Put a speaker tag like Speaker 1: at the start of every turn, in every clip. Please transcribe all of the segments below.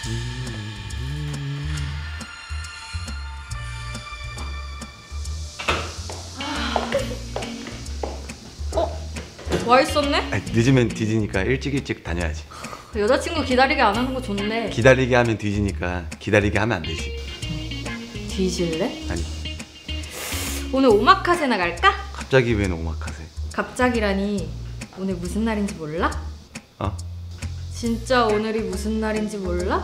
Speaker 1: 와 있었네?
Speaker 2: 아니, 늦으면 뒤지니까 일찍 다녀야지.
Speaker 1: 여자친구 기다리게 안 하는 거 좋네.
Speaker 2: 기다리게 하면 뒤지니까 기다리게 하면 안 되지.
Speaker 1: 뒤질래?
Speaker 2: 아니.
Speaker 1: 오늘 오마카세 나갈까?
Speaker 2: 갑자기 웬 오마카세?
Speaker 1: 갑자기라니. 오늘 무슨 날인지 몰라?
Speaker 2: 어?
Speaker 1: 진짜 오늘이 무슨 날인지 몰라?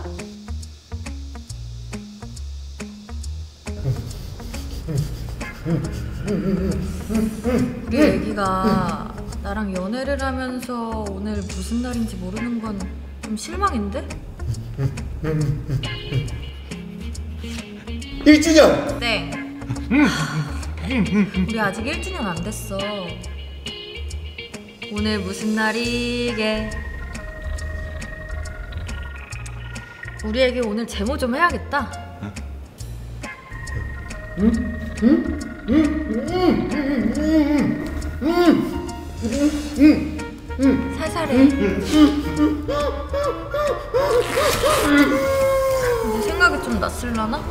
Speaker 1: 우리 애기가 나랑 연애를 하면서 오늘 무슨 날인지 모르는 건 좀 실망인데?
Speaker 3: 1주년!
Speaker 1: 네. 우리 아직 1주년 안 됐어. 오늘 무슨 날이게? 우리에게 오늘 제모 좀 해야겠다. 살살해. 내 생각이 좀 낯설라나?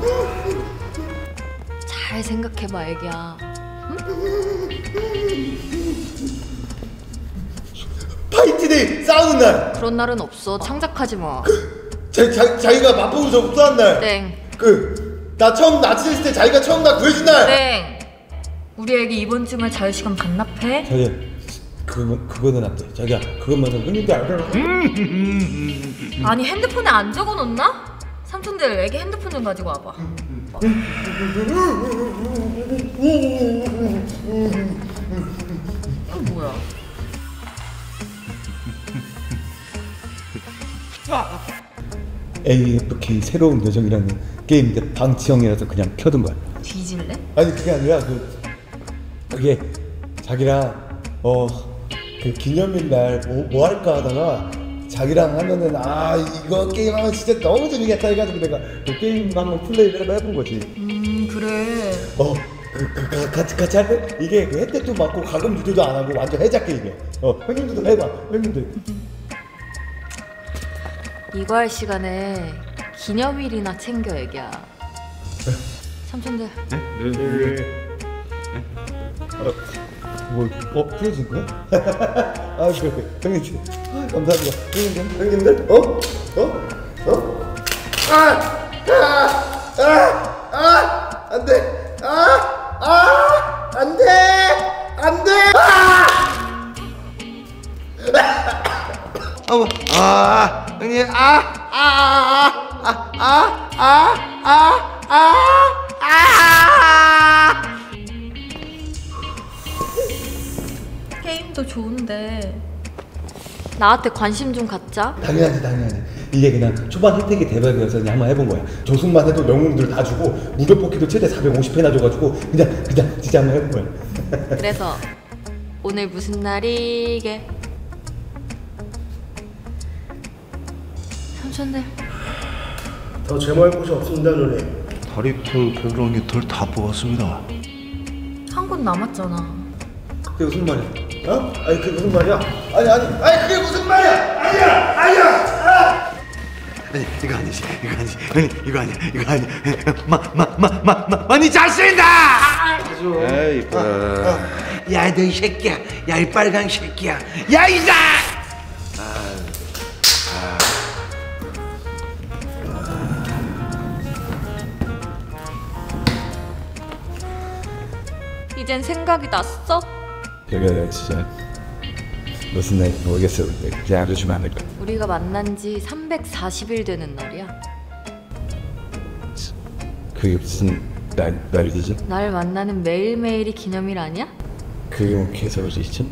Speaker 1: 잘 생각해봐, 애기야. 응?
Speaker 3: 파이트데이! 싸우는 날!
Speaker 1: 그런 날은 없어. 창작하지 마.
Speaker 3: 자기가 맛보고 저 복수한 날!
Speaker 1: 땡.
Speaker 3: 나 처음 납치했을 때 자기가 처음 나 구해준 날!
Speaker 1: 땡. 우리 애기 이번 주말 자유시간 반납해.
Speaker 3: 자기야, 그거는 안 돼. 자기야, 그것만은 흔히도 알잖아.
Speaker 1: 아니, 핸드폰에 안 적어놓나? 삼촌들 애기 핸드폰 좀 가지고 와봐. 뭐야?
Speaker 3: AFK 새로운 요정이라는 게임인데 방치형이라서 그냥 켜둔 거야.
Speaker 1: 뒤질래?
Speaker 3: 아니 그게 아니라 그게 자기랑 그 기념일 날 뭐 할까 하다가 자기랑 하면은 이거 게임하면 진짜 너무 재밌겠다 해가지고 내가 그 게임 한번 플레이를 해본 거지.
Speaker 1: 그래.
Speaker 3: 같이 할래? 이게 그 혜택도 받고 가금 유도도 안 하고 완전 해자 게임이야. 형님들도 해봐. 형님들.
Speaker 1: 이거 할 시간에 기념일이나 챙겨, 애기야. 삼촌들.
Speaker 3: 풀어준 거야? 그래. 형님들. 감사합니다. 형님들. 안 돼. 안 돼. 안 돼.
Speaker 2: 형님,
Speaker 1: 게임도 좋은데 나한테 관심 좀 갖자.
Speaker 3: 당연하지. 이게 그냥 초반 혜택이 대박이어서 그냥 한번 해본 거야. 조승만 해도 영웅들 다 주고 무료 뽑기도 최대 450회나 줘가지고 그냥 진짜 한번 해본 거야.
Speaker 1: 그래서 오늘 무슨 날이게? 삼촌들.
Speaker 4: 더 제모할 곳이 없습니다, 누님.
Speaker 5: 다리털 겨드랑이 털 다 뽑았습니다.
Speaker 1: 한 곳 남았잖아.
Speaker 3: 그게 무슨 말이야? 아니 그게 무슨 말이야? 아니 그게 무슨 말이야? 아니야!
Speaker 2: 아니 이거 아니지. 형님 이거 아니야. 많이 잘 쓰인다. 에이 이뻐.
Speaker 5: 야, 너 이 새끼야. 야, 이 빨강 새끼야. 야, 이자!
Speaker 1: 이젠 생각이 났어?
Speaker 3: 별이야 진짜 무슨 날인지 모르겠어. 그냥 알려주면 안 될까?
Speaker 1: 우리가 만난 지 340일 되는 날이야.
Speaker 3: 그게 무슨 날이지?
Speaker 1: 날 만나는 매일매일이 기념일 아니야?
Speaker 3: 그게 뭐 개소리지?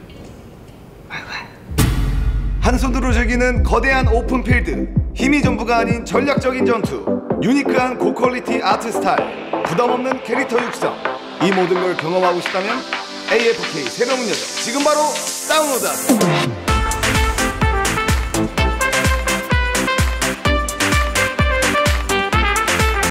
Speaker 2: 한 손으로 즐기는 거대한 오픈필드, 힘이 전부가 아닌 전략적인 전투, 유니크한 고퀄리티 아트 스타일, 부담없는 캐릭터 육성. 이 모든 걸 경험하고 싶다면 AFK 새로운 여정 지금 바로 다운로드하세요.